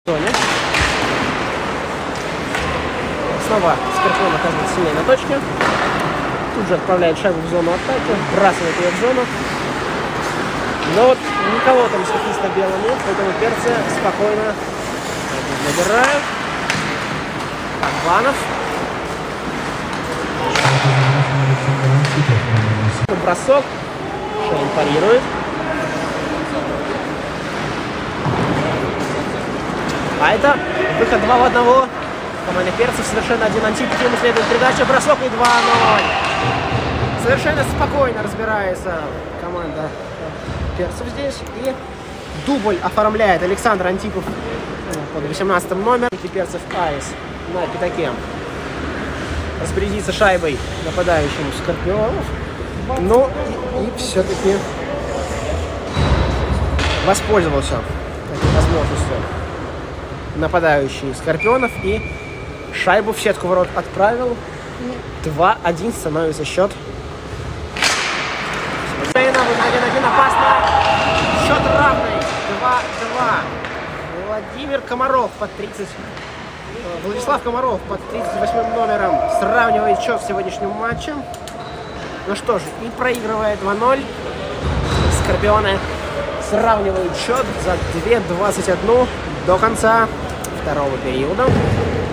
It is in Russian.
Снова Скорпион оказывается сильнее на точке. Тут же отправляет шайбу в зону атаки, вбрасывает ее в зону. Но вот никого там с хоккеиста-белого нет, поэтому перцы спокойно набирают. Банов. Бросок. Шейн парирует. А это выход 2 в 1. Команда перцев совершенно один антипик. Ему следует передача, бросок и 2-0. Совершенно спокойно разбирается команда перцев здесь. И дубль оформляет Александр Антипов под 18 номером. Перцев Айс на пятаке распорядится шайбой нападающему Скорпионов. Ну и все-таки воспользовался этой возможностью нападающий Скорпионов и шайбу в сетку ворот отправил. 2-1 становится счет. 1-1 опасно. Счет равный. 2-2. Владимир Комаров под 30. Владислав Комаров под 38 номером сравнивает счет в сегодняшнем матче. Ну что же, и проигрывает 2-0. Скорпионы сравнивают счет за 2:21 до конца второго периода.